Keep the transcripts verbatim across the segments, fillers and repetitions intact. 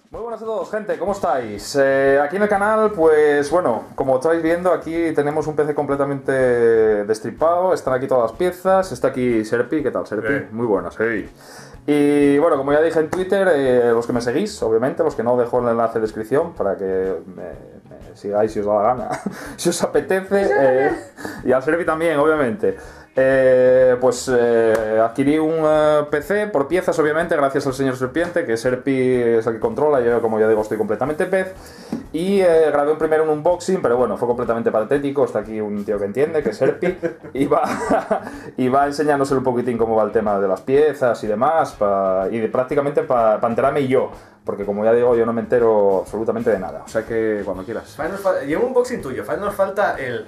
Muy buenas a todos, gente, ¿cómo estáis? Eh, aquí en el canal, pues bueno, como estáis viendo, aquí tenemos un P C completamente destripado, están aquí todas las piezas, está aquí Serpi, ¿qué tal Serpi? Bien. Muy buenas, sí. Y bueno, como ya dije en Twitter, eh, los que me seguís, obviamente, los que no, dejo el enlace en descripción para que me, me sigáis si os da la gana, si os apetece, eh, y al Serpi también, obviamente. Eh, pues eh, adquirí un eh, P C por piezas, obviamente, gracias al señor Serpiente, que Serpi es el que controla, yo como ya digo estoy completamente pez. Y eh, grabé primero un unboxing, pero bueno, fue completamente patético. Está aquí un tío que entiende, que es Serpi, y va, y va enseñándose un poquitín cómo va el tema de las piezas y demás, pa, y de, prácticamente para pa enterarme yo, porque como ya digo, yo no me entero absolutamente de nada, o sea que cuando quieras. Llevo un unboxing tuyo, Fal nos falta el...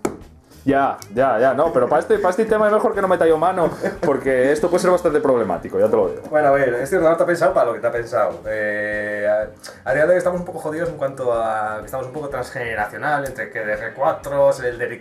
Ya, ya, ya, no, pero para este, para este tema es mejor que no meta yo mano, porque esto puede ser bastante problemático, ya te lo digo. Bueno, a ver, este ordenador te ha pensado para lo que te ha pensado. Eh, a, a día de hoy estamos un poco jodidos en cuanto a que estamos un poco transgeneracional, entre que D R cuatro, el D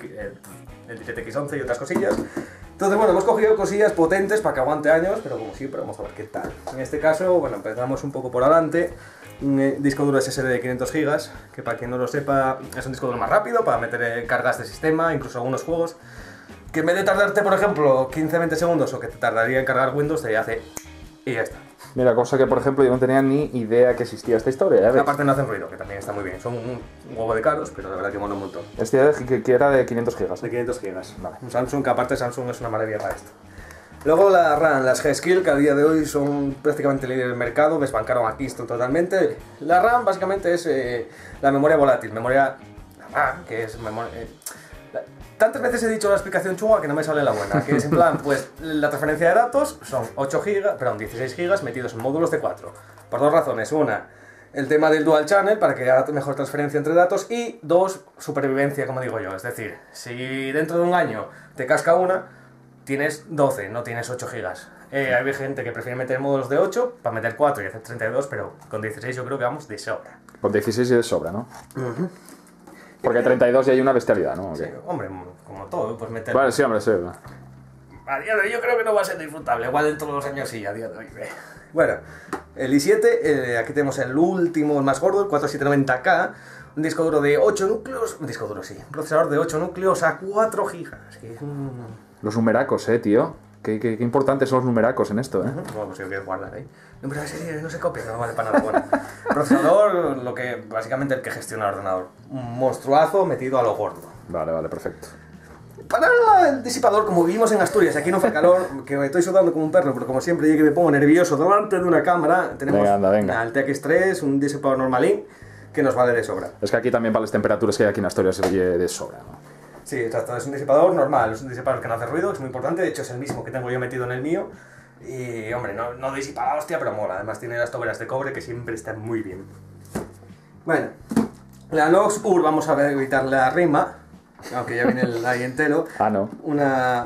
R X once y otras cosillas. Entonces, bueno, hemos cogido cosillas potentes para que aguante años, pero como siempre, vamos a ver qué tal. En este caso, bueno, empezamos un poco por adelante. Un eh, disco duro S S D de quinientos gigas, que para quien no lo sepa es un disco duro más rápido para meter eh, cargas de sistema, incluso algunos juegos, que en vez de tardarte, por ejemplo, quince a veinte segundos o que te tardaría en cargar Windows, te hace y ya está. Mira, cosa que por ejemplo yo no tenía ni idea que existía esta historia, ¿ya ves? Aparte no hacen ruido, que también está muy bien. Son un, un huevo de caros, pero la verdad que mola un montón. Esta idea que, que era de quinientos gigas. De quinientos gigas. Vale. Un Samsung, que aparte Samsung es una maravilla para esto. Luego la RAM, las G-Skill, que a día de hoy son prácticamente líderes del mercado, desbancaron a Keystone totalmente. La RAM básicamente es eh, la memoria volátil, memoria RAM, que es memoria... Eh, la, tantas veces he dicho la explicación chunga que no me sale la buena, que es en plan, pues la transferencia de datos son ocho gigas, perdón, dieciséis gigas metidos en módulos de cuatro. Por dos razones, una, el tema del dual channel para que haga mejor transferencia entre datos, y dos, supervivencia, como digo yo, es decir, si dentro de un año te casca una, tienes doce, no tienes ocho gigas. Eh, hay gente que prefiere meter módulos de ocho para meter cuatro y hacer treinta y dos, pero con dieciséis yo creo que vamos de sobra. Con dieciséis y de sobra, ¿no? Uh-huh. Porque treinta y dos ya hay una bestialidad, ¿no? Sí, hombre, como todo, pues meter... Vale, sí, hombre, sí. A día de hoy yo creo que no va a ser disfrutable, igual dentro de los años sí, a día de hoy. Bueno, el i siete, eh, aquí tenemos el último, el más gordo, el cuatro siete noventa K, un disco duro de ocho núcleos, un disco duro sí, un procesador de ocho núcleos a cuatro gigas, que es un... Los numeracos, eh, tío. Qué, qué, qué importantes son los numeracos en esto, eh. Uh-huh. Bueno, pues si lo quieres guardar ahí. No, pero ese no se copia, no vale para nada. Bueno, procesador, lo que básicamente el que gestiona el ordenador. Un monstruazo metido a lo gordo. Vale, vale, perfecto. Para el disipador, como vivimos en Asturias, aquí no hace calor, que me estoy sudando como un perro, pero como siempre yo que me pongo nervioso delante de una cámara, tenemos venga, anda, venga. el T X tres, un disipador normalín, que nos vale de sobra. Es que aquí también para las temperaturas que hay aquí en Asturias se oye de sobra, ¿no? Sí, exacto, es un disipador normal, es un disipador que no hace ruido, es muy importante, de hecho es el mismo que tengo yo metido en el mío. Y hombre, no, no disipa la hostia, pero mola, además tiene las toberas de cobre que siempre están muy bien. Bueno, la Nox U R vamos a evitar la rima, aunque ya viene el ahí entero. Ah, no. Una...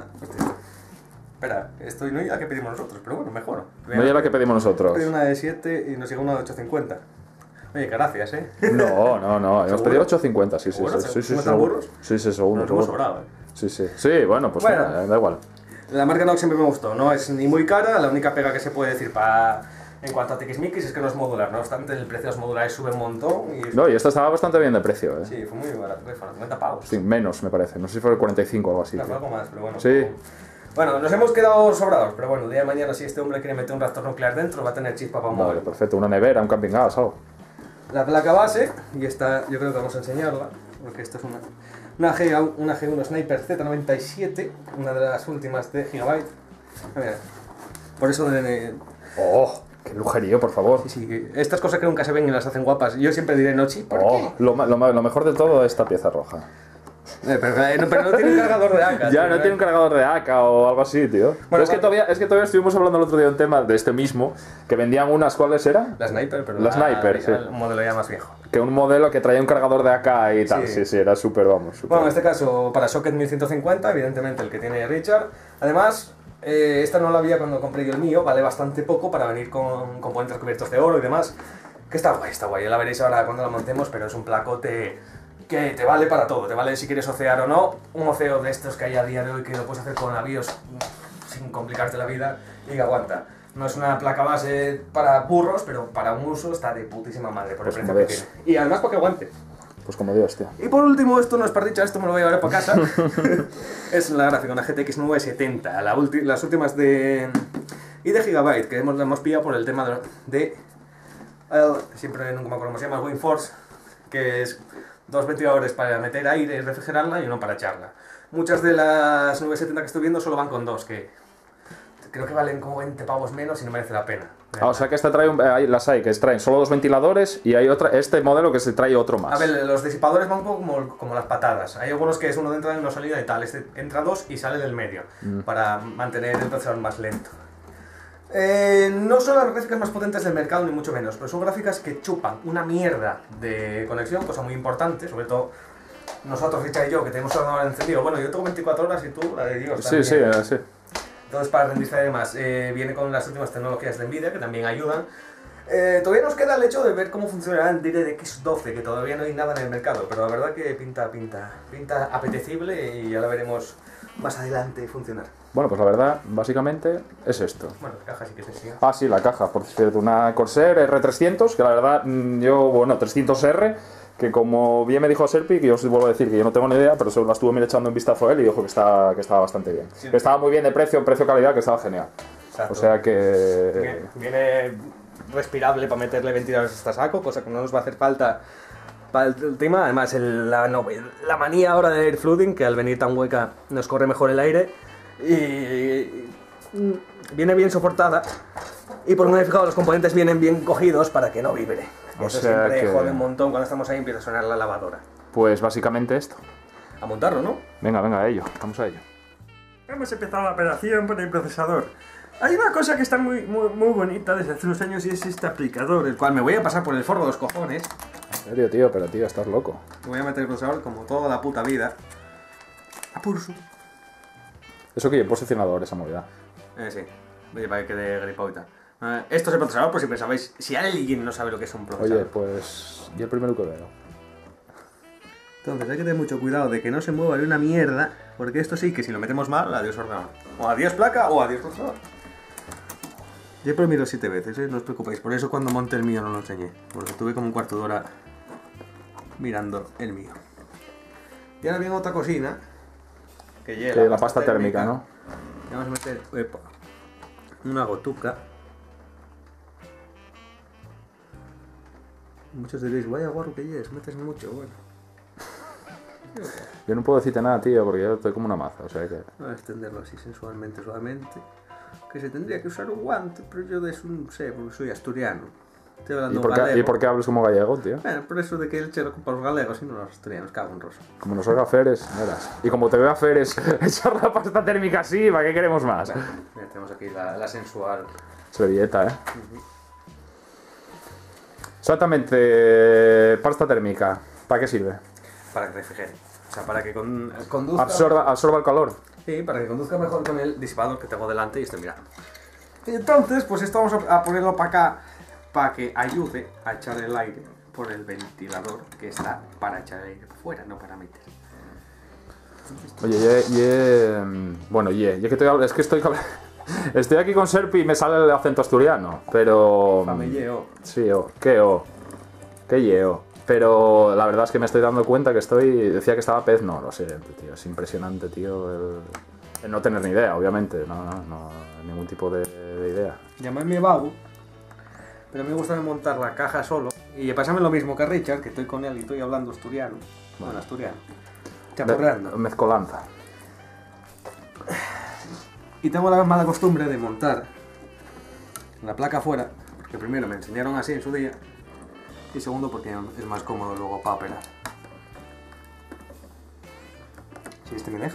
Espera, esto no es la que pedimos nosotros, pero bueno, mejor. No es la que pedimos nosotros. Pedí una de siete y nos llega una de ocho cincuenta. Oye, que gracias, ¿eh? No, no, no, hemos pedido ocho cincuenta, sí, sí, sí, sí, sí, ¿No están burros? sí, sí, seguro. Nos hemos sobrado, ¿eh? Sí, sí, sí, bueno, pues bueno, nada, da igual. La marca Nox siempre me gustó, no es ni muy cara, la única pega que se puede decir para... En cuanto a tiquismiquis es que no es modular, no obstante el precio de los modulares sube un montón y... No, y esta estaba bastante bien de precio, ¿eh? Sí, fue muy barato, fue noventa pavos. Sí, menos me parece, no sé si fue el cuarenta y cinco o algo así. Claro, algo más, pero bueno. Sí. Bueno, nos hemos quedado sobrados, pero bueno, el día de mañana si este hombre quiere meter un reactor nuclear dentro va a tener chispa para mover. Vale, perfecto, una nevera, un camping gas, algo. La placa base, y esta yo creo que vamos a enseñarla, porque esta es una, una, G, una G uno Sniper Z noventa y siete, una de las últimas de Gigabyte. A ver, por eso de... ¡Oh! ¡Qué lujerío, por favor! Sí, sí, estas cosas que nunca se ven y las hacen guapas. Yo siempre diré Nochi, ¿por oh, qué? Lo, lo, lo mejor de todo es esta pieza roja. Eh, pero, eh, no, pero no tiene un cargador de A K. Ya, tío, no eh. tiene un cargador de A K o algo así, tío. Bueno, pero es, que vale. todavía, es que todavía estuvimos hablando el otro día de un tema de este mismo, que vendían unas, ¿cuáles eran? La Sniper, pero La Sniper, sí. un modelo ya más viejo. Que un modelo que traía un cargador de A K y tal. Sí. Sí, sí, era súper, vamos. Super. Bueno, en este caso para Socket mil ciento cincuenta, evidentemente el que tiene Richard. Además, eh, esta no la había cuando compré yo el mío, vale bastante poco para venir con componentes cubiertos de oro y demás. Que está guay, está guay, ya la veréis ahora cuando la montemos, pero es un placote que te vale para todo, te vale si quieres ocear o no. Un oceo de estos que hay a día de hoy que lo puedes hacer con navíos sin complicarte la vida y que aguanta. No es una placa base para burros, pero para un uso está de putísima madre por el Pues precio como que ves. tiene. Y además para que aguante. Pues como Dios, tío. Y por último, esto no es para dicha, esto me lo voy a llevar para casa. Es la gráfica, una G T X novecientos setenta, la ulti las últimas de... Y de Gigabyte, que hemos, la hemos pillado por el tema de... de el, siempre nunca me acuerdo cómo se llama, el WindForce, que es dos ventiladores para meter aire y refrigerarla y uno para echarla. Muchas de las novecientos setenta que estoy viendo solo van con dos, que creo que valen como veinte pavos menos y no merece la pena. Ah, o sea que esta trae un, hay, las hay que traen solo dos ventiladores y hay otra, este modelo que se trae otro más. A ver, los disipadores van un poco como, como las patadas. Hay algunos que es uno de entrada y uno salida y tal. Este entra dos y sale del medio, mm. para mantener el procesador más lento. Eh, no son las gráficas más potentes del mercado, ni mucho menos, pero son gráficas que chupan una mierda de conexión, cosa muy importante, sobre todo nosotros, Richard y yo, que tenemos el ordenador encendido. Bueno, yo tengo veinticuatro horas y tú, la de Dios. Sí, sí, eh, sí. Entonces, para renderizar y demás, eh, viene con las últimas tecnologías de Nvidia, que también ayudan. Eh, todavía nos queda el hecho de ver cómo funcionará el DirectX doce, que todavía no hay nada en el mercado, pero la verdad que pinta, pinta, pinta apetecible y ya la veremos más adelante funcionar. Bueno, pues la verdad, básicamente, es esto. Bueno, la caja sí que se sigue. Ah, sí, la caja, por cierto, una Corsair R trescientos, que la verdad, yo, bueno, trescientos R, que como bien me dijo Serpi, que yo os vuelvo a decir que yo no tengo ni idea, pero solo la estuve mir echando un vistazo a él y dijo que, está, que estaba bastante bien. Sí, que estaba muy bien de precio, precio-calidad, que estaba genial. Exacto. O sea que... Viene respirable para meterle ventiladores hasta saco, cosa que no nos va a hacer falta para el tema. Además, el, la, no, la manía ahora de air flooding, que al venir tan hueca nos corre mejor el aire. Y, y viene bien soportada. Y por lo menos fijado, los componentes vienen bien cogidos para que no vibre. O Eso sea siempre que... jode un montón. Cuando estamos ahí empieza a sonar la lavadora. Pues básicamente esto. A montarlo, ¿no? Venga, venga, a ello. Vamos a ello. Hemos empezado la operación por el procesador. Hay una cosa que está muy, muy, muy bonita desde hace unos años y es este aplicador, el cual me voy a pasar por el forro de los cojones. En serio, tío, pero tío, estás loco. Me voy a meter el procesador como toda la puta vida. A pulso. Eso que lleva posicionador, esa movida. Eh, sí. Oye, para que quede gripauta. Eh, esto es el procesador, por si pensabais. Si alguien no sabe lo que es un procesador. Oye, pues yo el primero que veo. Entonces hay que tener mucho cuidado de que no se mueva de una mierda, porque esto sí que si lo metemos mal, adiós ordenador. O adiós placa o adiós procesador. Yo he mirado siete veces, ¿eh? No os preocupéis. Por eso cuando monté el mío no lo enseñé. Porque tuve como un cuarto de hora mirando el mío. Y ahora viene otra cocina. Que lleva que la, la pasta, pasta térmica, térmica, ¿no? Y vamos a meter epa, una gotuca. Muchos diréis, vaya guarro que lleves, metes mucho, bueno. Yo no puedo decirte nada, tío, porque yo estoy como una maza, o sea que... Voy a extenderlo así sensualmente, suavemente. Que se tendría que usar un guante, pero yo de eso no sé, porque soy asturiano. Estoy hablando ¿Y por, galego. qué, ¿Y por qué hablas como gallego, tío? Bueno, por eso de que el chelo para los galegos y no los asturianos, cago en rosa. Como nos oiga Feres, verás. Y como te vea Feres echar la pasta térmica así, ¿para qué queremos más? Bueno, mira, tenemos aquí la, la sensual. Servilleta, ¿eh? Uh-huh. Exactamente, pasta térmica, ¿para qué sirve? Para que refrigere. O sea, para que con, conduzca... Absorba, absorba el calor. Sí, para que conduzca mejor con el disipador que tengo delante y estoy mirando. Y entonces, pues esto vamos a ponerlo para acá, para que ayude a echar el aire por el ventilador que está para echar el aire fuera, no para meter. Oye, ye, ye, bueno, ye, ye que estoy, es que estoy, estoy aquí con Serpi y me sale el acento asturiano, pero... Fame yeo. Sí, o, qué o, qué yeo. Pero la verdad es que me estoy dando cuenta que estoy... Decía que estaba pez, no, lo sé, tío, es impresionante, tío, el, el no tener ni idea, obviamente, no, no, no ningún tipo de, de idea. Llamadme Babu, pero me gusta montar la caja solo, y pásame lo mismo que a Richard, que estoy con él y estoy hablando asturiano, bueno, asturiano, chapurreando. Mezcolanza. Y tengo la mala costumbre de montar la placa afuera, porque primero me enseñaron así en su día, y segundo porque es más cómodo luego para operar. Si este me deja.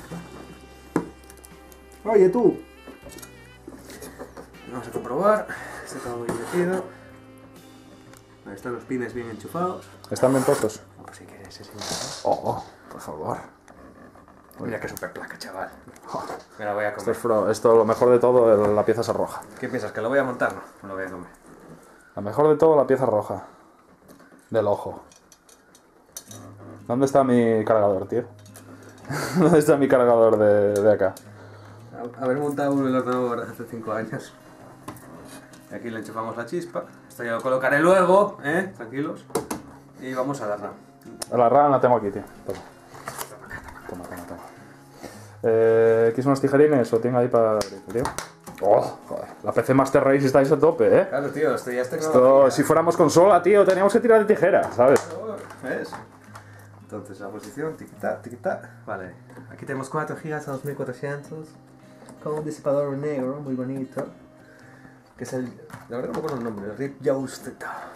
Oye tú. Vamos a comprobar. Este está muy metido. Ahí están los pines bien enchufados. ¿Están bien puestos? No, pues si quieres, sí, Oh, oh, por favor. Mira qué super placa, chaval. Oh, me la voy a comer. Esto, es esto lo mejor de todo, la pieza esa roja. ¿Qué piensas? ¿Que lo voy a montar? No, no lo voy a comer. La mejor de todo, la pieza roja. Del ojo. ¿Dónde está mi cargador, tío? ¿Dónde está mi cargador de, de acá? Haber montado el ordenador hace cinco años. Y aquí le enchufamos la chispa. Esto ya lo colocaré luego, ¿eh? Tranquilos. Y vamos a la RAM. La RAM la tengo aquí, tío. Toma. Toma, toma, toma. Eh, ¿Quieres unos tijerines o tengo ahí para tío? Oh, joder. La P C Master Race estáis a tope, ¿eh? Claro, tío, esto ya es Esto, tecnología. si fuéramos consola, tío, teníamos que tirar de tijera, ¿sabes? ¿Ves? Entonces la posición, tiquita, tiquita. Vale, aquí tenemos cuatro gigas a dos mil cuatrocientos con un disipador negro muy bonito. Que es el. La verdad no me acuerdo el nombre, el Rip Jousted.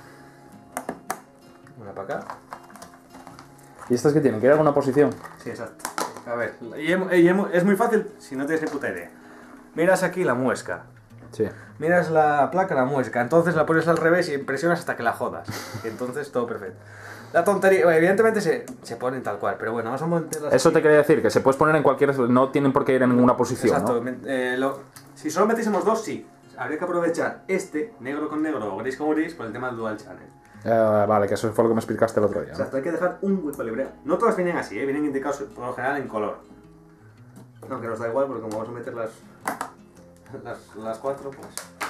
Una para acá. ¿Y estas que tienen? ¿Quiere alguna posición? Sí, exacto. A ver, y hemo- y hemo- es muy fácil si no tienes ni puta idea. Miras aquí la muesca. Sí. Miras la placa, la muesca, entonces la pones al revés y presionas hasta que la jodas. Y entonces todo perfecto. La tontería, bueno, evidentemente se, se ponen tal cual, pero bueno, vamos a meterlas. Eso aquí. te quería decir, que se puedes poner en cualquier... No tienen por qué ir en ninguna posición, Exacto. ¿no? me- eh, lo- si solo metiésemos dos, sí. Habría que aprovechar este, negro con negro o gris con gris, por el tema del dual channel. Eh, vale, que eso fue lo que me explicaste el otro día, ¿no? Exacto, hay que dejar un hueco libre. No todas vienen así, ¿eh? Vienen indicados por lo general en color. No, que nos da igual porque como vamos a meter las, las, las cuatro, pues...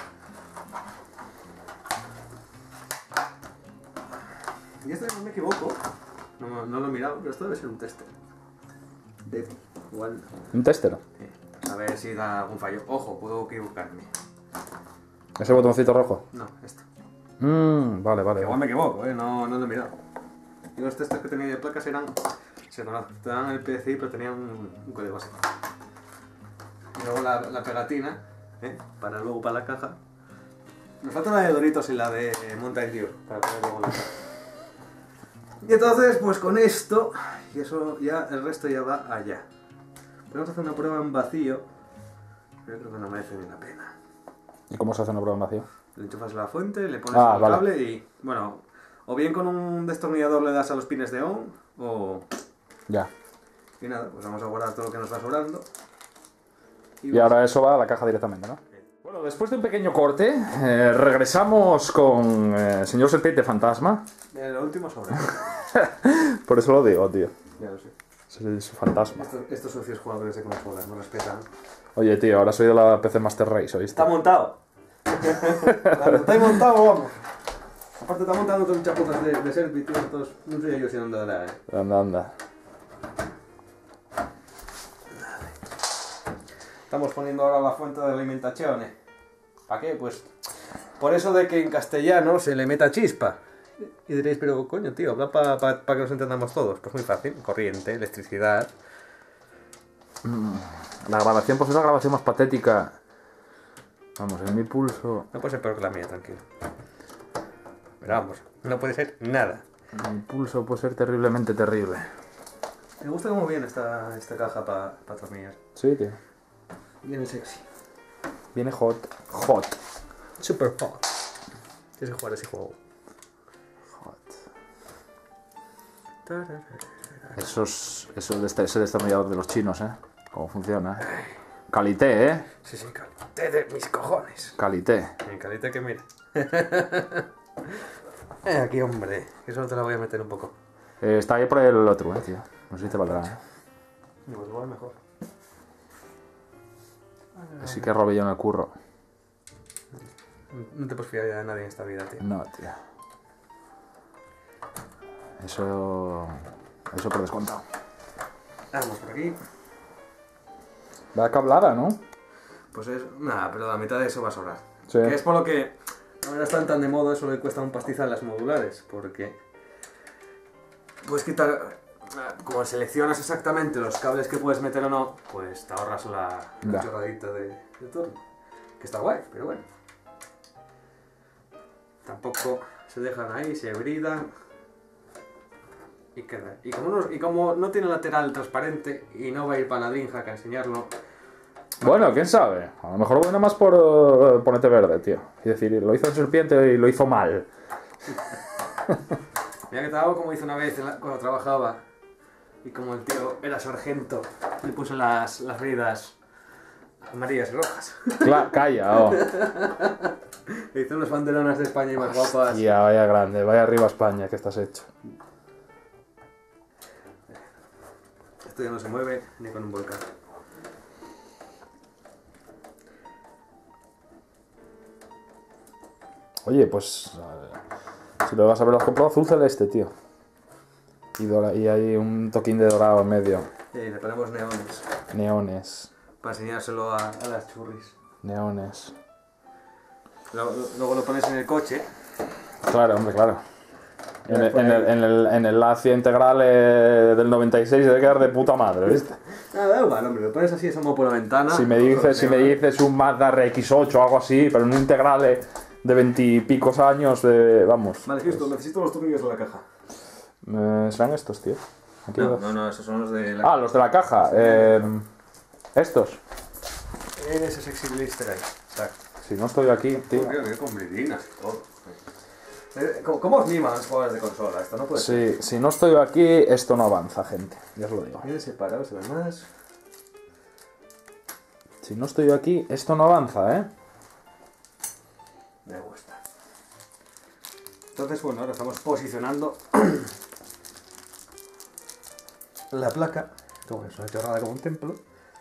Y esto, no me equivoco, no, no lo he mirado, pero esto debe ser un tester. De igual. Un tester. eh, A ver si da algún fallo. Ojo, puedo equivocarme. Ese botoncito rojo. No, esto. Mmm, vale, vale. Igual vale. me equivoco, eh, no, no lo he mirado. Y los testers que tenía de placas eran. Se te dan el P C I, pero tenían un, un código así. Y luego la, la pegatina, ¿eh? Para luego para la caja. Me falta la de Doritos y la de Mountain Dew para poner luego la caja. Y entonces, pues con esto, y eso ya, el resto ya va allá. Podemos hacer una prueba en vacío, pero creo que no merece ni la pena. ¿Y cómo se hace una prueba en vacío? Le enchufas la fuente, le pones Ah, el vale. cable y, bueno, o bien con un destornillador le das a los pines de on, o... Ya. Y nada, pues vamos a guardar todo lo que nos va sobrando. Y ahora eso va a la caja directamente, ¿no? Bueno, después de un pequeño corte, eh, regresamos con eh, señor Serpiente Fantasma. Mira, lo último sobre. Por eso lo digo, tío. Ya lo sé. Es su fantasma. Estos, estos socios jugadores de que me jodan, no respetan. Oye, tío, ahora soy de la P C Master Race, ¿oíste? Está montado. Cuando está ahí montado, vamos. Aparte está montando otros chaputas de, de Serpi, tío, entonces no sé yo si ando de la, eh. Anda, anda. Estamos poniendo ahora la fuente de alimentación, ¿eh? ¿Para qué? Pues por eso de que en castellano se le meta chispa. Y diréis, pero coño, tío, habla para pa, pa que nos entendamos todos. Pues muy fácil, corriente, electricidad. La grabación, pues es la grabación más patética. Vamos, en mi pulso. No puede ser peor que la mía, tranquilo. Pero vamos, no puede ser nada. Mi pulso puede ser terriblemente terrible. Me gusta cómo viene esta, esta caja para pa atornillar. Sí, tío. Viene sexy. Viene hot. Hot. Super hot. Tienes que jugar ese juego. Hot. Esos, eso de este, ese destornillador de los chinos, ¿eh? Cómo funciona. Calité, ¿eh? Sí, sí, calité de mis cojones. Calité. En calité que mira. eh, aquí, hombre. Que solo te la voy a meter un poco. Eh, está ahí por el otro, ¿eh, tío? No sé si te valdrá, ¿eh? Pues igual mejor. Así que robé yo en el curro. No te puedes fiar de nadie en esta vida, tío. No, tío. Eso... Eso por descontado. Vamos por aquí. Va cablada, ¿no? Pues es... Nada, pero la mitad de eso va a sobrar. Sí. Que es por lo que ahora están tan de moda, eso le cuesta un pastizal las modulares. Porque puedes quitar... Como seleccionas exactamente los cables que puedes meter o no, pues te ahorras la, la Ya. chorradita de, de torno. Que está guay, pero bueno. Tampoco se dejan ahí, se bridan. Y queda. Y como no, y como no tiene lateral transparente y no va a ir para la DreamHack a enseñarlo, Bueno, quién sabe. A lo mejor voy nada más por uh, ponerte verde, tío. Y decir, lo hizo el serpiente y lo hizo mal. mira que te hago como hice una vez en la- cuando trabajaba. Y como el tío era sargento, le puso las, las bridas amarillas y rojas. Cla calla, oh. Le hizo unas banderonas de España y más guapas. Ya, vaya grande, vaya arriba España, que estás hecho. Esto ya no se mueve ni con un volcán. Oye, pues... eh, si lo vas a ver, lo has comprado azul celeste, tío. Y, dora- y hay un toquín de dorado en medio. Y le ponemos neones. Neones. Para enseñárselo a, a las churris. Neones. Luego, luego lo pones en el coche. Claro, hombre, claro. En el, en el, en el, en el Lancia integral eh, del noventa y seis debe quedar de puta madre, ¿viste? Ah, da igual, hombre, lo pones así, asomo por la ventana. Si me dices, si me dices un Mazda R X ocho o algo así, pero en un integral de de veintipicos años, de, vamos. Vale, Cristo, necesito los tornillos de la caja. Eh, ¿Serán estos, tío? Aquí No, dos. no, no, esos son los de la Ah, los de la caja. Eh, estos. En ese sexy blister ahí. Exacto. Si no estoy aquí, tío. Tío, que con brillinas y todo. Eh, ¿Cómo, ¿Cómo os miman los jugadores de consola? Esto no puede ser. Sí, si no estoy aquí, esto no avanza, gente. Ya os lo digo. Miren separados, se ven más. Si no estoy aquí, esto no avanza, ¿eh? Me gusta. Entonces, bueno, ahora estamos posicionando la placa. Como es una chorrada como un templo.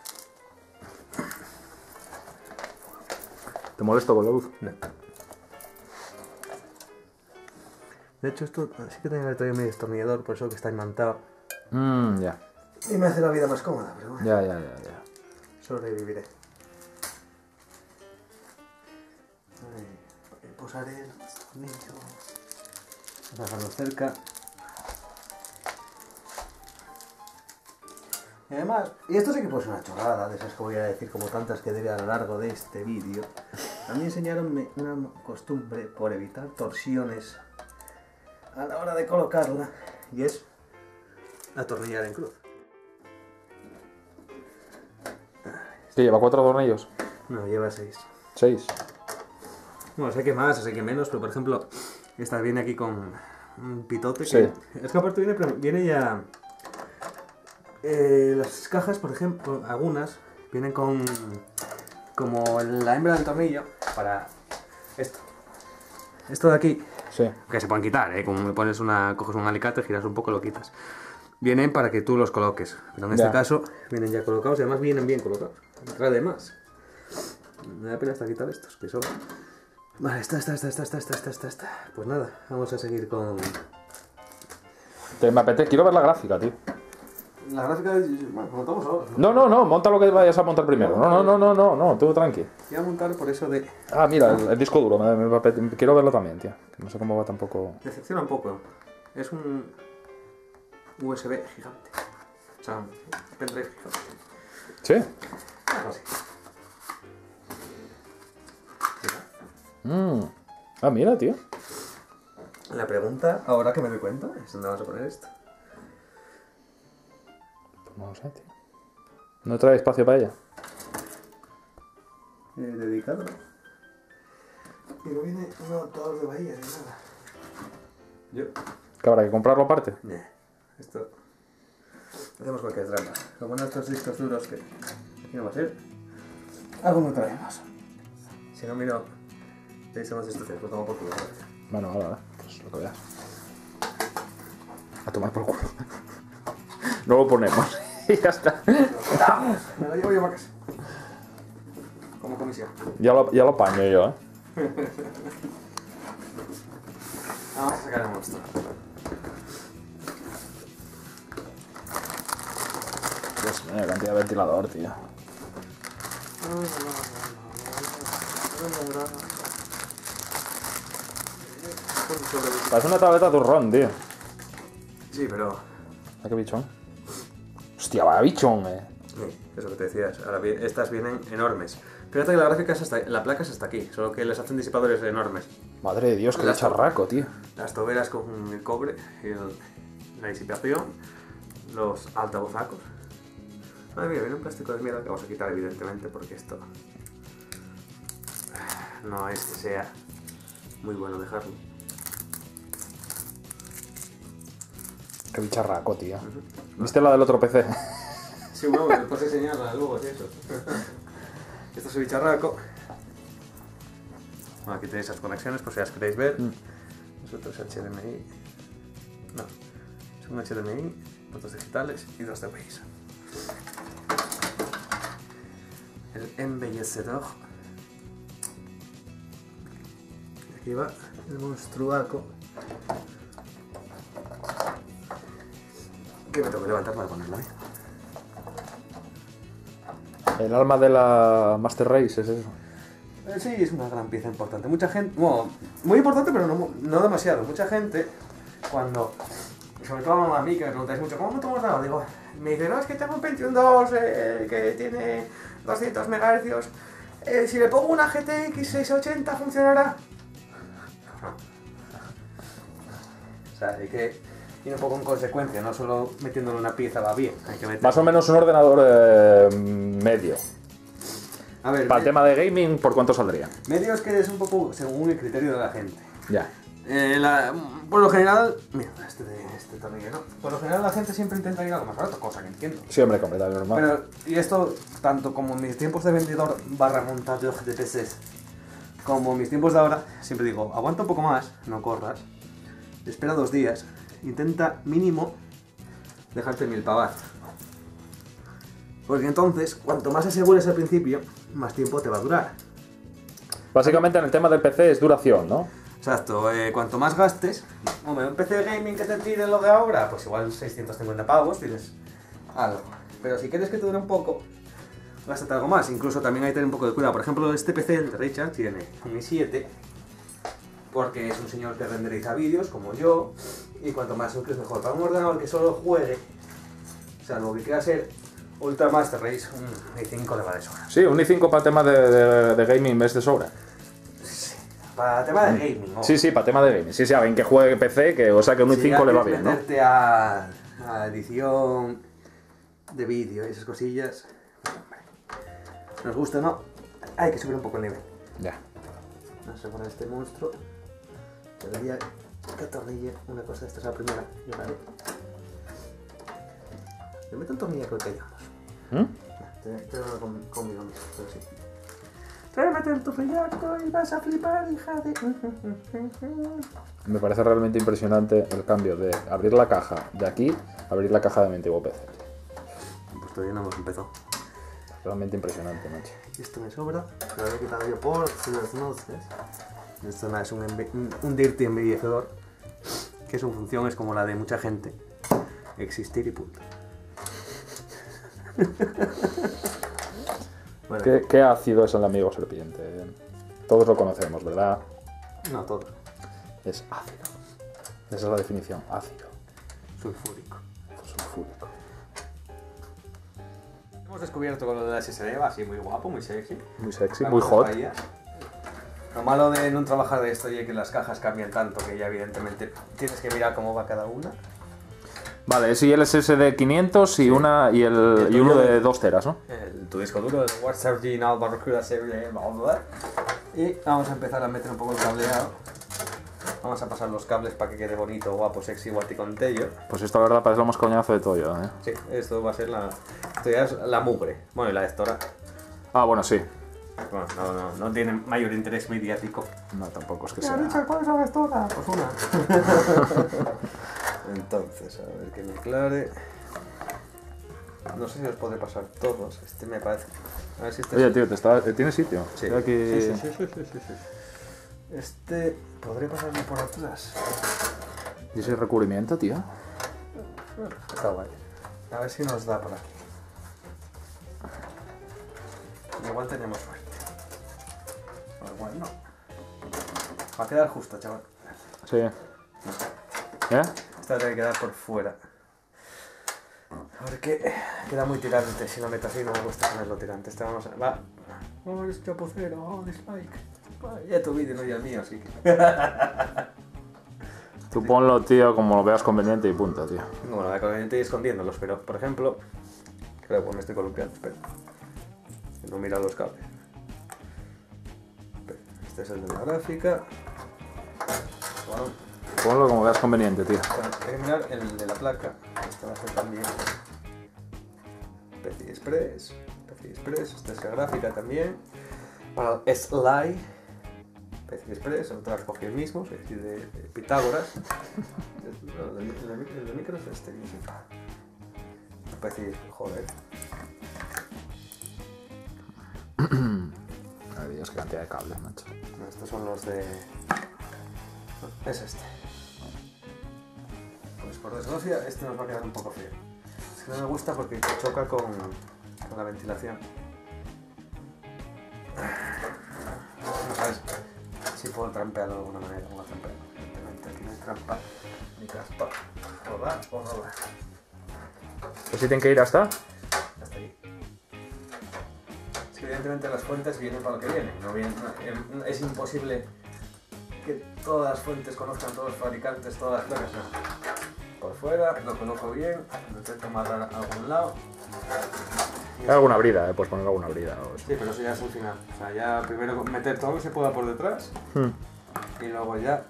¿Te molesto con la luz? No. De hecho, esto sí que tenía que traer mi destornillador, por eso que está imantado. Mmm, ya. Y me hace la vida más cómoda, pero bueno. Ya, ya, ya, ya. Sobreviviré. Ahí, posaré el destornillo. Vamos a dejarlo cerca. Y además, y esto sí que puede ser una chorrada, de esas que voy a decir como tantas que diré a lo largo de este vídeo. A mí enseñaronme una costumbre por evitar torsiones a la hora de colocarla, y es atornillar en cruz. ¿Qué lleva? ¿Cuatro tornillos? No, lleva seis. ¿Seis? Bueno, sé que más, sé que menos, pero por ejemplo, esta viene aquí con un pitote. Sí. Que, es que aparte viene, viene ya... Eh, las cajas, por ejemplo, algunas, vienen con... como la hembra del tornillo para esto. Esto de aquí, Sí. que se pueden quitar, ¿eh? Como me pones una, coges un alicate, giras un poco, lo quitas. Vienen para que tú los coloques, pero en Ya. este caso vienen ya colocados y además vienen bien colocados. Además, me da pena hasta quitar estos, que son... Vale, está, está, está, está, está, está, está, está, está. Pues nada, vamos a seguir con... Te me apetece. Quiero ver la gráfica, tío. La gráfica de... Bueno, montamos ahora. No, no, no. Monta lo que vayas a montar primero. No, no, no, no, no, no. Tú tranqui. Voy a montar por eso de... Ah, mira, el, el disco duro. Me, me apete- quiero verlo también, tío. Que no sé cómo va tampoco. Decepciona un poco. Es un U S B gigante. O sea, un pendrive gigante. ¿Sí? Algo así. Mm. Ah, mira, tío. La pregunta, ahora que me doy cuenta, es dónde vamos a poner esto. Pues no lo sé, tío. No trae espacio para ella. Eh, dedicado. Y no viene un adaptador de bahía ni nada. Yo. Que habrá que comprarlo aparte. Nah, esto... Hacemos cualquier trampa. Como en estos discos duros que... Aquí no va a ser. Algo no traemos. Si no, miro... Veis más instrucciones, lo tomo por culo. Bueno, ahora, ahora. Pues lo que veas. A tomar por culo. No lo ponemos. Y ya está. Me lo llevo yo para casa. Como comisión. Ya lo, ya lo paño yo, ¿eh? Vamos a sacar el monstruo. Dios mío, cantidad de ventilador, tío. Parece una tableta turrón, tío. Sí, pero... Ah, qué bichón. Hostia, vaya bichón, eh. Sí, eso que te decías. Ahora bien, estas vienen enormes. Fíjate que la gráfica es hasta... La placa es hasta aquí, solo que les hacen disipadores enormes. Madre de Dios, qué Las- bicharraco, tío. Las toberas con el cobre, el- la disipación, los altavozacos. Madre mía, viene un plástico de mierda que vamos a quitar evidentemente porque esto no es que sea muy bueno dejarlo. Qué bicharraco, tío. ¿Viste la del otro P C? Sí, bueno, me puedes enseñarla luego, sí, eso. Esto es el bicharraco. Bueno, aquí tenéis esas conexiones por si las queréis ver. Mm. Nosotros H D M I. No, es un H D M I, puertos digitales y dos D P Is. El embellecedor. Aquí va el monstruaco. Que me tengo que levantar para ponerlo ahí. El alma de la Master Race es eso. Eh, sí, es una gran pieza importante. Mucha gente, bueno, muy importante, pero no, no demasiado. Mucha gente, cuando, sobre todo a mí, que me preguntáis mucho, ¿cómo me tomo nada? Digo, me dice, no, es que tengo un Pentium dos eh, que tiene doscientos megahercios. Eh, si le pongo una G T X seiscientos ochenta, ¿funcionará? No. O sea, hay que ir un poco en consecuencia, no solo metiéndole una pieza va bien. Hay que meter... Más o menos un ordenador eh, medio. A ver, Para el me- tema de gaming, ¿por cuánto saldría? medio es que es un poco según el criterio de la gente. Ya. Eh, la- por lo general, mira, este, este tornillo, ¿no? Por lo general la gente siempre intenta ir a algo más barato, cosa que entiendo. Sí, hombre, completamente normal. Pero, y esto, tanto como en mis tiempos de vendedor barra montador de P Cs, como en mis tiempos de ahora, siempre digo, aguanta un poco más, no corras, espera dos días, intenta mínimo dejarte mil pavas. Porque entonces, cuanto más asegures al principio, más tiempo te va a durar. Básicamente en el tema del P C es duración, ¿no? Exacto, eh, cuanto más gastes, hombre, un P C de gaming que te tire lo de ahora, pues igual seiscientos cincuenta pavos tienes algo. Pero si quieres que te dure un poco, gástate algo más. Incluso también hay que tener un poco de cuidado. Por ejemplo, este P C, el de Richard, tiene un i siete, porque es un señor que renderiza vídeos, como yo, y cuanto más es mejor. Para un ordenador que solo juegue, o sea, lo que quiera ser Ultra Master Race, un i cinco le va de sobra. Sí, un i cinco para tema de, de, de gaming es de sobra. Para tema de gaming, ¿no? Sí, sí, para tema de gaming. Sí, sí, alguien que juegue P C, que, o sea que un i Si cinco ya le va quieres bien, ¿no? meterte a, a edición de vídeo y esas cosillas, hombre, nos gusta o no, hay que subir un poco el nivel. Ya. Vamos a poner este monstruo. Debería que atornille una cosa de esta es la primera. Yo la haré. Le meto un tornillo que callamos. ¿Mm? Te, te lo con, conmigo mismo, pero sí. Te voy a meter tu fellaco y vas a flipar, hija de... Me parece realmente impresionante el cambio de abrir la caja de aquí a abrir la caja de mi antiguo P C. Pues todavía no hemos empezado. Realmente impresionante, macho. Esto me sobra, lo había quitado yo por las noches. Esto nada, es un, enve- un, un dirty embellecedor, que su función es como la de mucha gente, existir y punto. Bueno, ¿Qué, qué ácido es el amigo serpiente? Todos lo conocemos, ¿verdad? no todo, Es ácido. Esa es la definición, ácido. sulfúrico. Sulfúrico. Hemos descubierto con lo de la S S D, va así muy guapo, muy sexy. Muy sexy, Vamos muy a hot. Bahía. Lo malo de no trabajar de esto y es que las cajas cambian tanto que ya evidentemente tienes que mirar cómo va cada una. Vale, es I L S S de quinientos y, una, y, el, y uno de dos teras, ¿no? El, tu disco duro, el What's Original Barracuda Serie, bla, bla, bla. Y vamos a empezar a meter un poco el cableado. Vamos a pasar los cables para que quede bonito, guapo, sexy, guati con tello. Pues esto la verdad parece lo más coñazo de todo ya, ¿eh? Sí, esto va a ser la... Esto ya es la mugre. Bueno, y la Estora. Ah, bueno, sí. Bueno, no, no, no tiene mayor interés mediático. No, tampoco es que Ya, sea... Richard, ¿cuál es la Estora? Pues una. Entonces, a ver que me aclare. No sé si os podré pasar todos. Este me parece. A ver si este Oye, es- tío, ¿te está... ¿tienes sitio? Sí. Estoy aquí... Sí, sí, sí, sí, sí, sí. Este. ¿Podré pasarme por atrás? ¿Y ese recubrimiento, tío? Está guay. A ver si nos da por aquí. Igual tenemos suerte. O igual no. Va a quedar justo, chaval. Sí. ¿Eh? Esta tiene que quedar por fuera. Porque queda muy tirante. Si lo meto así no me gusta ponerlo tirante. Este vamos a... Va. Oh, es chapucero. Oh, dislike. Vale, ya tu vídeo no y el mío, así que... Tú ponlo, tío, como lo veas conveniente y punto, tío. Bueno, la conveniente y escondiéndolos, pero por ejemplo... Creo que me estoy columpiando, espera. No mira los cables. Espera, este es el de la gráfica. Bueno, Ponlo como veas conveniente, tío. bueno, hay que mirar el de la placa. Este va a ser también P C I Express. P C I Express, esta es la gráfica también. Para el S-Lie. P C I Express, el otro lo cogí el mismo, es decir, de, de Pitágoras. No, el, de- el de- el de micro es este mismo. P C I, joder. Ay, Dios, qué cantidad de cables, macho. No, estos son los de es este. Pues por desgracia, este nos va a quedar un poco feo. Es que no me gusta porque choca con, con la ventilación. No sabes si puedo trampearlo de alguna manera. Vamos a trampearlo. Evidentemente aquí no hay trampa ni caspa. O da o no da. Pues si tienen que ir hasta. Hasta ahí. Es que evidentemente las fuentes vienen para lo que vienen. No vienen no, es imposible que todas las fuentes conozcan todos los fabricantes, todas las placas. No. Por fuera, lo coloco bien, lo intento amarrar a algún lado. Hay alguna brida, eh, puedes poner alguna brida. O eso. Sí, pero eso ya es el final. O sea, ya primero meter todo lo que se pueda por detrás Hmm. y luego ya.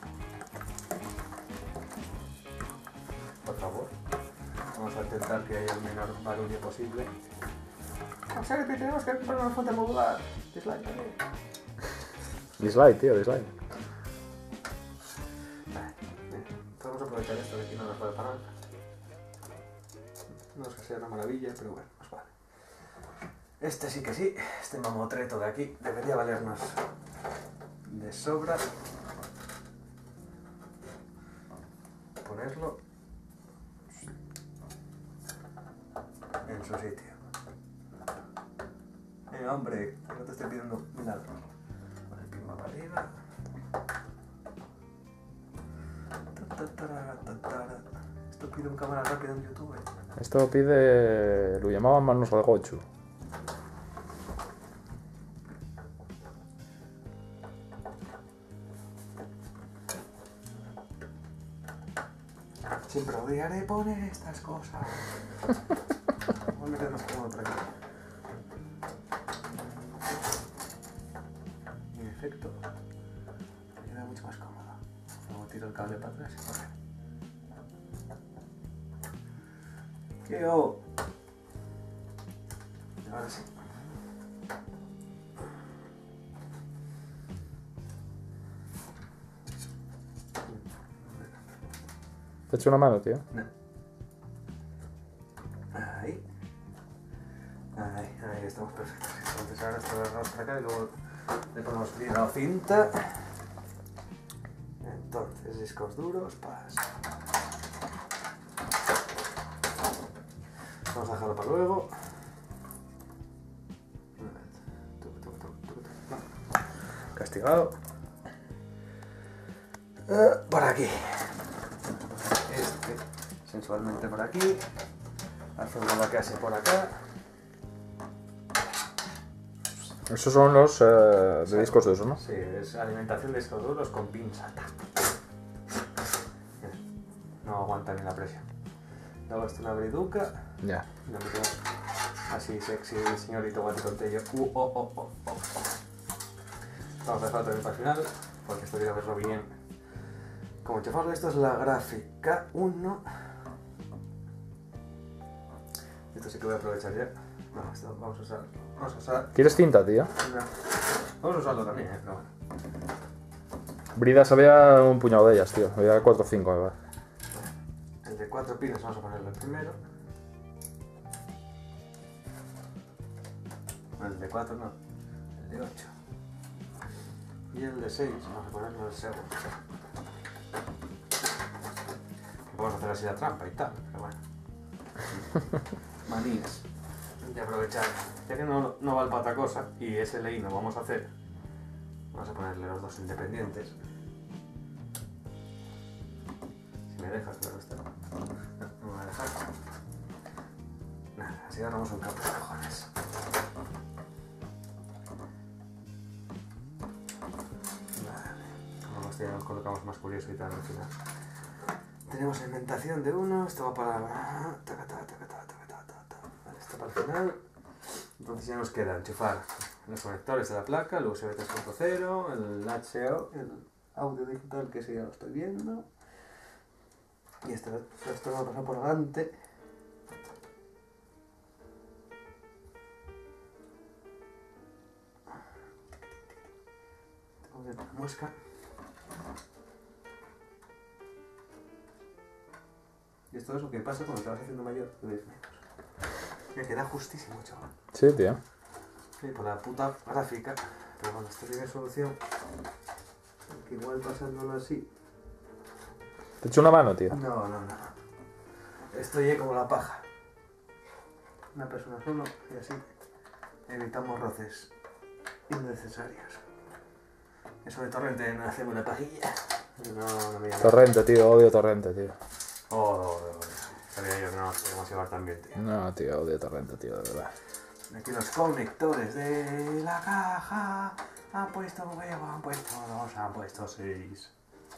Por favor, vamos a intentar que haya el menor barullo posible. O sea, que tenemos que poner una fuente modular. Dislike también. Dislike, tío, dislike. Vale, bien. Podemos aprovechar esto de aquí, no nos vale para nada. No es que sea una maravilla, pero bueno, nos vale. Este sí que sí, este mamotreto de aquí debería valernos de sobra. Ponerlo en su sitio. Venga, hombre, que no te estoy pidiendo milagro. Con el pin para arriba. Esto pide un cámara rápida en YouTube. Esto pide. Lo llamaban manos al gochu. Siempre odiaré poner estas cosas. Vamos a meternos como por aquí. En efecto, me queda mucho más cómodo. Luego tiro el cable para atrás y corre. ¡Qué oh! Ahora sí. Te echo una mano, tío. No. Ahí. Ahí, ahí estamos perfectos. Entonces ahora esto lo agarramos para acá y luego le ponemos bien la cinta. Entonces discos duros, pas. Vamos a dejarlo para luego. Castigado. Eh, por aquí. Este sensualmente por aquí. Hacemos la clase por acá. Esos son los eh, de discos de esos, ¿no? Sí, es alimentación de discos duros con pinza. No aguanta ni la presión. Luego esto una briduca. Ya. Y lo metemos así sexy, señorito guaticontello. Uh, oh, oh, oh, oh. Vamos a dejarlo también para el final, porque esto quiero verlo bien. Como enchufarlo, esto es la gráfica uno. Esto sí que voy a aprovechar ya. No, esto vamos a usar. Vamos a usar. ¿Quieres cinta, tío? Una. Vamos a usarlo también, eh, pero bueno. Bridas había un puñado de ellas, tío. Había cuatro o cinco, ¿verdad? El de cuatro pines vamos a ponerlo primero. El de cuatro no, el de ocho. Y el de seis vamos a ponerlo el segundo. Vamos a hacer así la trampa y tal, pero bueno. Manías de aprovechar. Ya que no, no vale para otra cosa y ese ley no vamos a hacer, vamos a ponerle los dos independientes. Si me dejas, claro está. No, no me va a dejar. Nada, así agarramos un campo de cojones. Vale, como este ya nos colocamos más curioso y tal al final. Tenemos alimentación de uno, esto va para... Taca, taca, taca, taca, taca, taca, taca. Vale, esto para el final. Entonces ya nos queda enchufar los conectores de la placa, el U S B tres punto cero, el H O, el audio digital, que ese ya lo estoy viendo. Y esto, esto lo voy a pasar por delante. Tengo que la muesca. Y esto es lo que pasa cuando te vas haciendo mayor, te ves menos. Me queda justísimo, chaval. Sí, tío. Sí, por la puta gráfica. Pero cuando esto tiene solución, que igual pasándolo así... ¿Te echo una mano, tío? No, no, no. Estoy como la paja. Una persona solo y así evitamos roces innecesarios. Eso de Torrente no hacemos una pajilla. No, no me llama. Torrente, tío, odio Torrente, tío. Oh, oh, oh, oh. Sabía yo que no podemos llevar tan bien, tío. No, tío, odio Torrente, tío, de verdad. Aquí los conectores de la caja han puesto huevo, han puesto dos, han puesto seis.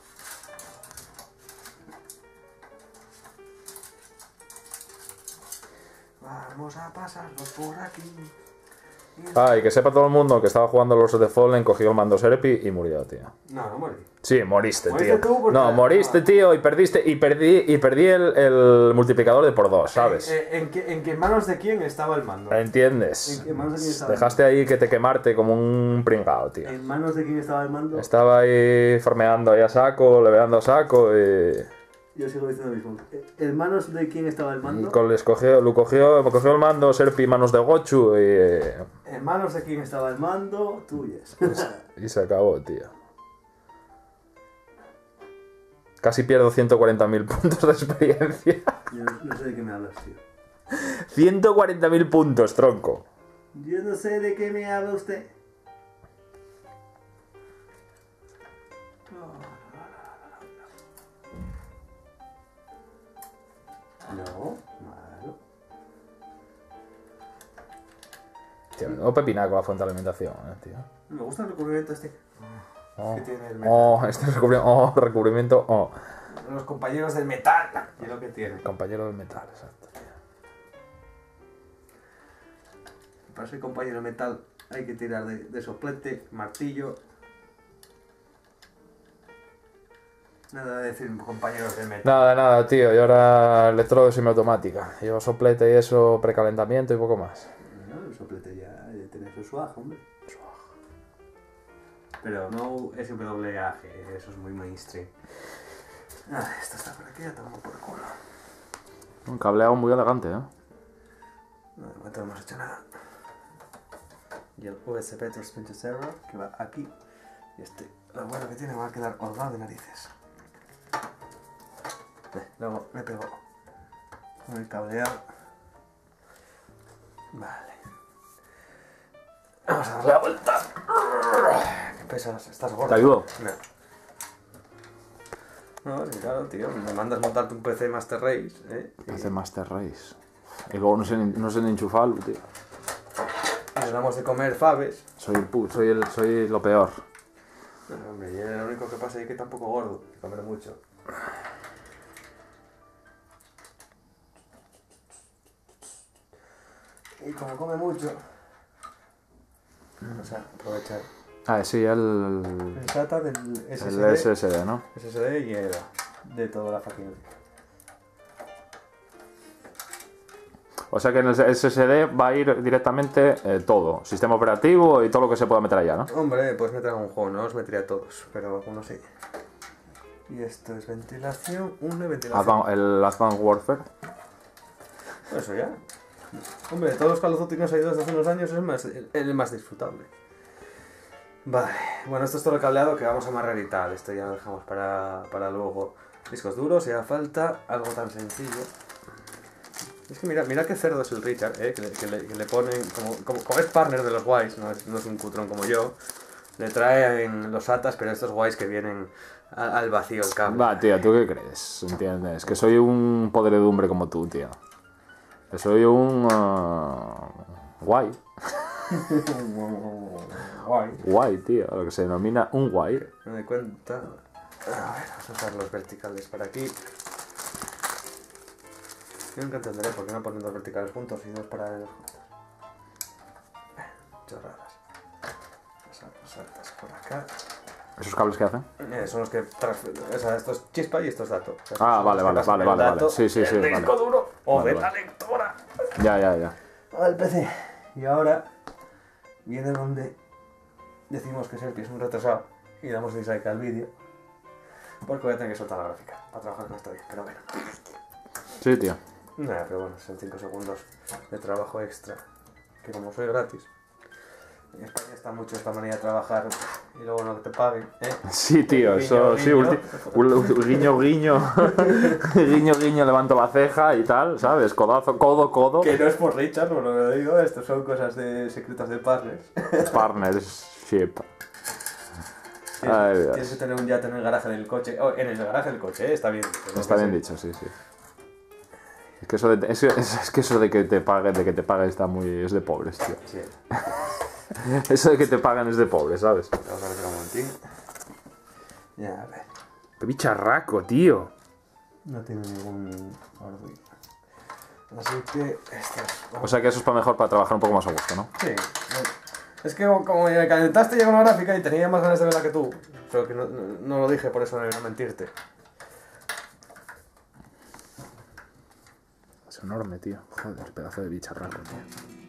Vamos a pasarlos por aquí. Ah, y que sepa todo el mundo que estaba jugando los de Fallen, cogió el mando Serpi y murió, tío. No, no morí. Sí, moriste, ¿Moriste tío. tú? Porque- No, moriste, no. tío, y perdiste, y perdí, y perdí el, el multiplicador de por dos, ¿sabes? Eh, eh, ¿En, qué, ¿En qué manos de quién estaba el mando? ¿Entiendes? ¿En qué manos de quién estaba el Dejaste ahí que te quemarte como un pringao, tío. ¿En manos de quién estaba el mando? Estaba ahí farmeando ahí a saco, leveando a saco y... Yo sigo diciendo lo mismo. ¿En manos de quién estaba el y mando? con- les cogió, lo cogió, cogió el mando Serpi manos de Gochu y... En manos de quién estaba el mando, tuyas. y se acabó, tío. Casi pierdo ciento cuarenta mil puntos de experiencia. Yo no, no sé de qué me hablas, tío. ciento cuarenta mil puntos, tronco. Yo no sé de qué me habla usted. No, malo. Tío, no pepinar con la fuente de alimentación, eh, tío. Me gusta el recubrimiento este. Oh, Que tiene el metal. oh, este recubrimiento, oh, recubrimiento, oh. Los compañeros del metal. Y lo que tiene. Compañero del metal, exacto, tío. Para ser compañero de metal hay que tirar de, de soplete, martillo. Nada de decir compañeros del metal. Nada, nada, tío. Y ahora electrodo semiautomática. Llevo soplete y eso, precalentamiento y poco más. No, el soplete ya, ya tiene su swag, hombre. Pero no S W A G, eso es muy mainstream. Ah, esto está por aquí, ya tomo por culo. Un cableado muy elegante, ¿eh? No, de momento no hemos hecho nada. Y el U S B tres punto cero que va aquí. Y este, lo bueno que tiene, va a quedar holgado de narices. Eh, luego me pego con el cableado. Vale. Vamos a darle la vuelta. Qué pesas, estás gordo. ¿Te ayudo? No. No, sí, claro, tío. Me mandas montarte un P C Master Race, ¿eh? Y, Hace Master Race. Y luego no sé, ni- no sé ni enchufarlo, tío. y nos damos de comer faves. Soy el pu- soy el, soy lo peor. No, hombre, y lo único que pasa es que tampoco gordo, que comer mucho. Y como come mucho, o sea, aprovechar Ah, sí, el, el SATA del S S el D, S S D, ¿no? S S D y el de toda la facción. O sea que en el S S D va a ir directamente eh, todo. Sistema operativo y todo lo que se pueda meter allá, ¿no? Hombre, pues meter algún juego, no os metería a todos, pero algunos sí. Y esto es ventilación, una ventilación. Advan- el Advanced Warfare. Eso ya. Hombre, de todos los Call of Duty que nos ha ido desde hace unos años es el más, el, el más disfrutable. Vale, bueno, esto es todo el cableado que vamos a amarrar y tal. Esto ya lo dejamos para, para luego. Discos duros, y hace falta algo tan sencillo. Es que mira, mira qué cerdo es el Richard, ¿eh? que, le, que, le, que le ponen, como, como, como es partner de los guays, no es, no es un cutrón como yo, le traen los atas, pero estos guays que vienen a, al vacío el cable. Va, tío, ¿tú qué crees? ¿Entiendes? Que soy un podredumbre como tú, tío. Que soy un... uh, guay. Guay. Guay, tío. Lo que se denomina un guay. Me doy cuenta. A ver, vamos a usar los verticales para aquí. Yo nunca entenderé por qué no ponen dos verticales juntos y dos paralelos juntos. Chorradas. Pasar los saltas por acá. ¿Esos cables qué hacen? Eh, son los que transfieren. O sea, esto es chispa y esto es dato. O sea, Ah, son vale, los que vale, pasan vale, el vale, dato vale. Sí, sí, sí, del disco vale. duro o Vale, de vale. la lectora. Ya, ya, ya. Al P C. Y ahora viene donde decimos que Serpi es un retrasado y damos dislike al vídeo. Porque voy a tener que soltar la gráfica para trabajar con esto bien, pero bueno. Sí, tío. Nada, pero bueno, son cinco segundos de trabajo extra. Que como soy gratis. En España está mucho esta manera de trabajar y luego no te paguen, ¿eh? Sí, tío, Guiño, eso sí, guiño. ulti- ul- guiño, guiño, guiño, guiño, levanto la ceja y tal, ¿sabes? Codazo, codo, codo. Que no es por Richard, por lo que lo digo, esto son cosas de secretas de partners. Partnership. Tienes, Ay, tienes Dios. que tener un yate en el garaje del coche. Oh, en el garaje del coche, ¿eh? Está bien. Pero Está que bien sí. dicho, sí, sí. Es que eso de, es, es- es que eso de que te paguen, de que te paguen está muy, es de pobres, tío. Sí. Eso de que te pagan es de pobres, ¿sabes? Vamos a ver un momentín. Ya, a ver. Qué bicharraco, tío. No tiene ningún orden. Así que esto es... O sea que eso es para mejor para trabajar un poco más a gusto, ¿no? Sí. no- Es que como me calentaste ya con la gráfica y tenía más ganas de verla que tú. Pero que no, no, no lo dije por eso de no mentirte. Es enorme, tío. Joder, pedazo de bicharraco, tío.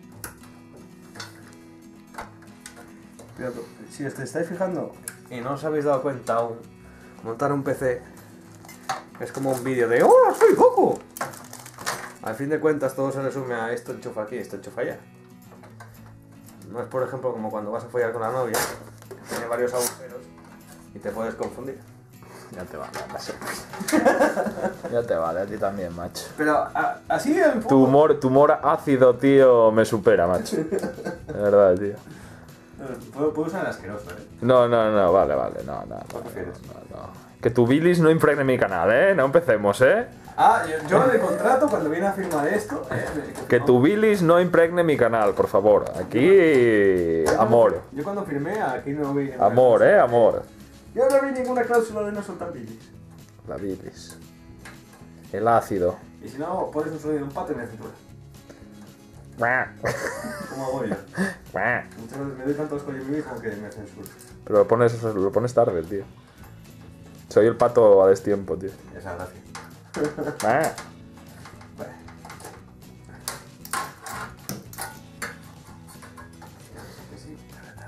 Pero si os estáis fijando y no os habéis dado cuenta aún, montar un P C es como un vídeo de ¡oh, soy Goku! Al fin de cuentas todo se resume a esto enchufa aquí, esto enchufa allá. No es por ejemplo como cuando vas a follar con la novia, que tiene varios agujeros y te puedes confundir. Ya te vale, macho. Ya te vale, a ti también, macho. Pero a- así en Tu humor, tu humor ácido, tío, me supera, macho. De verdad, tío. Puedo, puedo usar el asqueroso, ¿eh? No, no, no, vale, vale, no, no, no, ¿Cuál prefieres? no, no. Que tu bilis no impregne mi canal, ¿eh? No empecemos, ¿eh? Ah, yo, yo en el contrato cuando viene a firmar esto, eh, Que tu bilis no impregne mi canal, por favor. Aquí, amor. Yo cuando firmé aquí no vi ninguna Amor, cláusula. ¿eh? Amor. Yo no vi ninguna cláusula de no soltar bilis. La bilis. El ácido. Y si no, pones un sonido de un pato en la cintura. Como hago yo. Muchas veces me doy tantos con yo mismo que me censuro. Pero lo pones, lo pones tarde, tío. Soy el pato a destiempo, tío. Esa gracia. Ah. Vale. Que sí.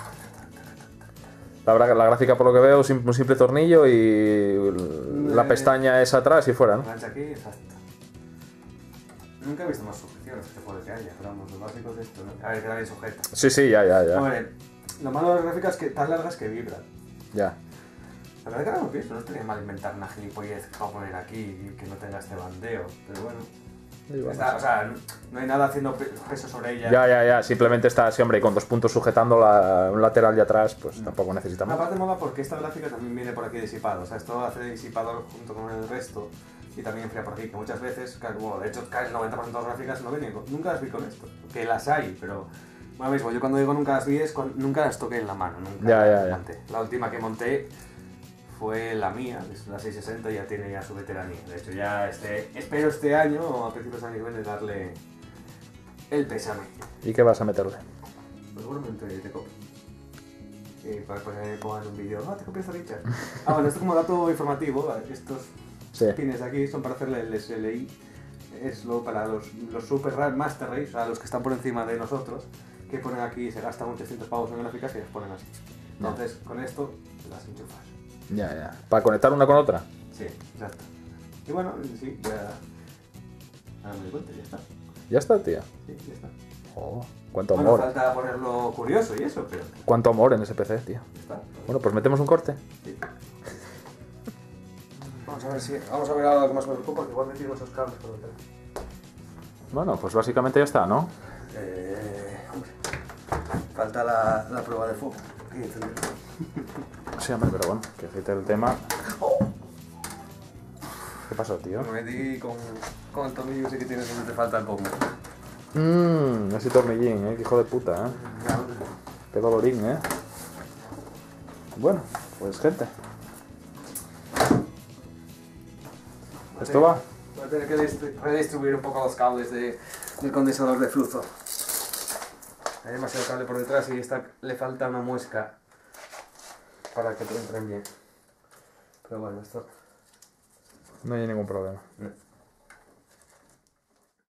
La, verdad que la gráfica, por lo que veo, sim- un simple tornillo y la Eh. pestaña es atrás y fuera, ¿no? Engancha aquí, exacto. Nunca he visto más sujeciones que puede que haya, pero vamos, lo básico de esto, ¿no? A ver, que nadie sujeta. Sí, sí, ya, ya, ya. Hombre, lo malo de las gráficas es que tan largas que vibran. Ya. La verdad que ahora no pienso, no estaría mal inventar una gilipollez para poner aquí y que no tenga este bandeo, pero bueno. Está, o sea, no, no hay nada haciendo pe- peso sobre ella. Ya, ya, ya. Simplemente está así, hombre, y con dos puntos sujetando la- un lateral de atrás, pues tampoco necesita más. Aparte mola porque esta gráfica también viene por aquí disipado, o sea, esto hace disipador junto con el resto y también enfría por aquí, que muchas veces, claro, bueno, de hecho casi el noventa por ciento de las gráficas no vienen, con- nunca las vi con esto, que las hay, pero bueno, mismo, yo cuando digo nunca las vi es con, nunca las toqué en la mano, nunca Ya, ya, las ya. monté. La última que monté fue la mía, es la seiscientos sesenta y ya tiene ya su veteranía, de hecho ya este, espero este año o a principios del año que viene darle el pésame. ¿Y qué vas a meterle? Pues seguramente te copio. Y para que pongan un vídeo, ah, te copias a Richard. Ah, bueno, esto como dato informativo, estos Sí. pines de aquí son para hacerle el S L I. Es lo para los, los Super Ra- Master Race, o sea, los que están por encima de nosotros, que ponen aquí, se gastan ochocientos pavos en gráficas y las ponen así. Entonces, con esto las enchufas. Ya, ya. ¿Para conectar una con otra? Sí, exacto. Y bueno, sí, ya... Ahora me doy cuenta, ya está. Ya está, tía. Sí, ya está. Oh, cuánto Bueno, amor. falta ponerlo curioso y eso, pero Cuánto amor en ese P C, tío. ya está. Bueno, pues metemos un corte. Sí. Vamos a ver si. Vamos a ver algo que más me preocupa, que igual me tiro esos cables por detrás. Bueno, pues básicamente ya está, ¿no? Eh. Hombre. Falta la, la prueba de fuego. Y encender. Sí, hombre, pero bueno, que aceite el tema. ¿Qué pasó, tío? Me metí con, con el tornillo ese que tienes donde te falta el pomo. Mmm, ese tornillín, eh, que hijo de puta, eh. Qué dolorín, eh. Bueno, pues gente. ¿Esto va? Voy a tener que distri- redistribuir un poco los cables de, del condensador de flujo. Hay demasiado cable por detrás y esta le falta una muesca para que te entren bien. Pero bueno, esto... No hay ningún problema. no.